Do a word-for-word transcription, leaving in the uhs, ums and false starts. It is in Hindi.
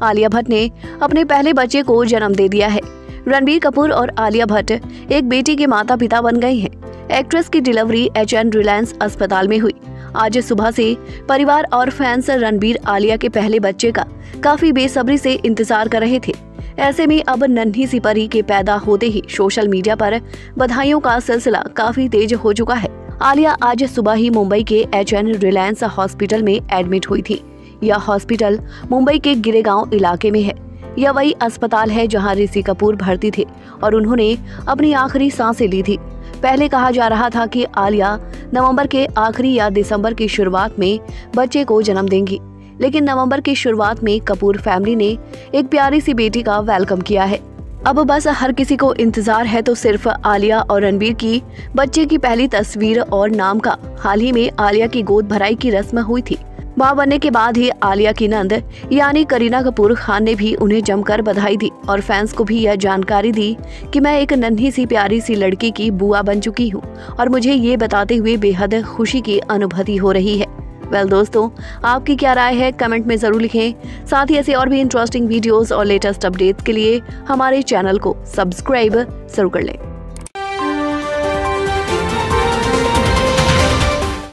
आलिया भट्ट ने अपने पहले बच्चे को जन्म दे दिया है। रणबीर कपूर और आलिया भट्ट एक बेटी के माता पिता बन गए हैं। एक्ट्रेस की डिलीवरी एच एन रिलायंस अस्पताल में हुई। आज सुबह से परिवार और फैंस रणबीर आलिया के पहले बच्चे का काफी बेसब्री से इंतजार कर रहे थे। ऐसे में अब नन्ही सी परी के पैदा होते ही सोशल मीडिया पर बधाइयों का सिलसिला काफी तेज हो चुका है। आलिया आज सुबह ही मुंबई के एच एन रिलायंस हॉस्पिटल में एडमिट हुई थी। यह हॉस्पिटल मुंबई के गिरेगांव इलाके में है। यह वही अस्पताल है जहां ऋषि कपूर भर्ती थे और उन्होंने अपनी आखिरी सांसें ली थी। पहले कहा जा रहा था कि आलिया नवंबर के आखिरी या दिसंबर की शुरुआत में बच्चे को जन्म देंगी, लेकिन नवंबर की शुरुआत में कपूर फैमिली ने एक प्यारी सी बेटी का वेलकम किया है। अब बस हर किसी को इंतजार है तो सिर्फ आलिया और रणबीर की बच्चे की पहली तस्वीर और नाम का। हाल ही में आलिया की गोद भराई की रस्म हुई थी। मां बनने के बाद ही आलिया की नंद यानी करीना कपूर खान ने भी उन्हें जमकर बधाई दी और फैंस को भी यह जानकारी दी कि मैं एक नन्ही सी प्यारी सी लड़की की बुआ बन चुकी हूं और मुझे ये बताते हुए बेहद खुशी की अनुभूति हो रही है। वेल दोस्तों, आपकी क्या राय है कमेंट में जरूर लिखें। साथ ही ऐसे और भी इंटरेस्टिंग वीडियोस और लेटेस्ट अपडेट्स के लिए हमारे चैनल को सब्सक्राइब जरूर कर लें।